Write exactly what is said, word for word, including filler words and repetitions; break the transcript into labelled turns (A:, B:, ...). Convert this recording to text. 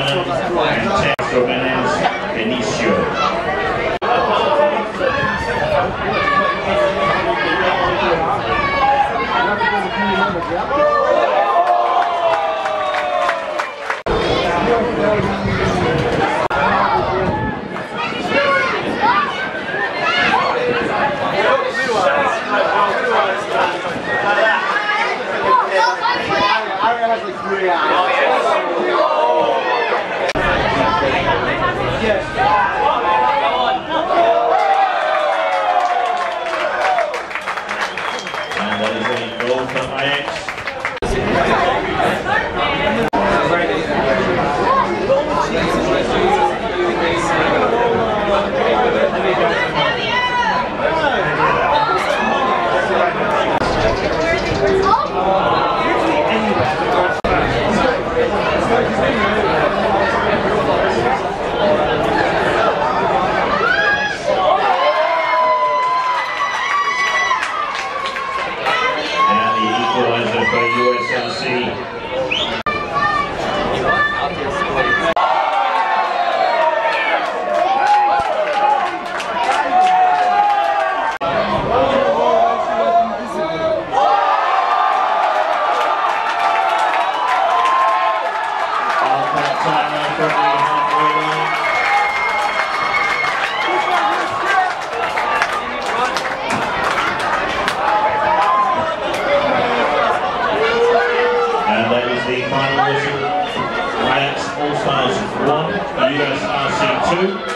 A: German and ten Romanians Benicio. And that is a goal for Ajax. For U S L C. The final whistle. Ajax All Stars one, U S L C two.